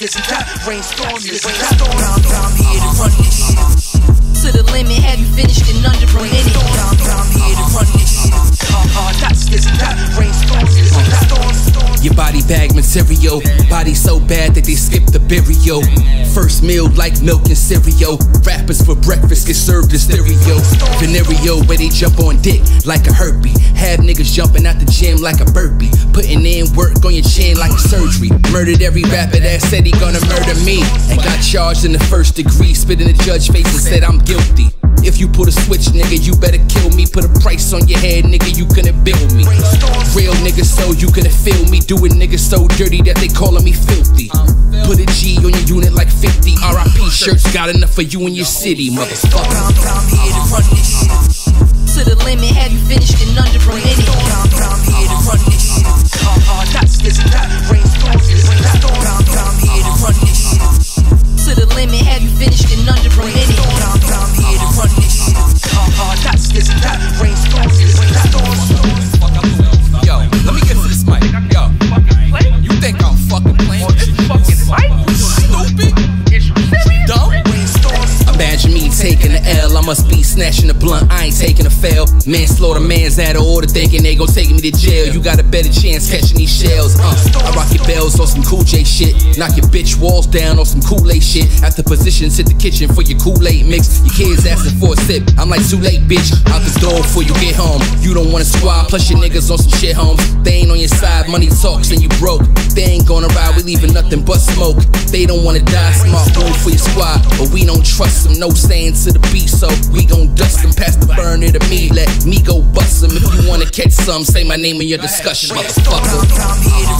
this and that, rainstorms, this and that. I'm here to run this shit. To the limit, have you finished in under a minute? I'm here to run this shit. That's this and that, rainstorms, this and that. Your body bag material, body so bad that they skip the burial. First meal like milk and cereal. Rappers for breakfast get served in stereo. Venereal where they jump on dick like a herpy. Have niggas jumping out the gym like a burpee. Putting in work on your chin like a surgery. Murdered every rapper that said he gonna murder me. And got charged in the first degree. Spit in the judge face and said I'm guilty. If you pull a switch, nigga, you better kill me. Put a price on your head, nigga, you couldn't build me. Real niggas so you couldn't feel me. Doing niggas so dirty that they calling me filthy. Put a G on your unit like 50. RIP shirts got enough for you in your city, motherfucker. I'm here to run this shit. To the limit, have you finished in under a minute? I'm here to run this shit. That's this and that, rainstorms, this and that. I'm here to run this shit. To the limit, have you finished in under a minute? I'm here to run this shit. That's this and that, rainstorms, this and that. Yo, let me get to this mic. Yo, you think I'm fucking playing? Stupid? Dumb? Imagine me taking the L, I must be snatching the blunt, I ain't taking a fail. Manslaughter man's out of order, thinking they gon' take me to jail. You got a better chance catching these shells. I rock your bells on some Cool J shit. Knock your bitch walls down on some Kool-Aid shit. After positions, hit the kitchen for your Kool-Aid mix. Your kids asking for a sip, I'm like too late, bitch. Out the door before you get home. You don't want a squad, plus your niggas on some shit homes. They ain't on your side, money talks and you broke. They ain't gonna ride, we leaving nothing but smoke. They don't wanna die, smart move for your squad, but we don't trust them. No saying to the beat, so we gon' dust them. Pass the burner to me, let me go bust them. If you wanna catch some, say my name in your discussion, motherfucker. I'm here to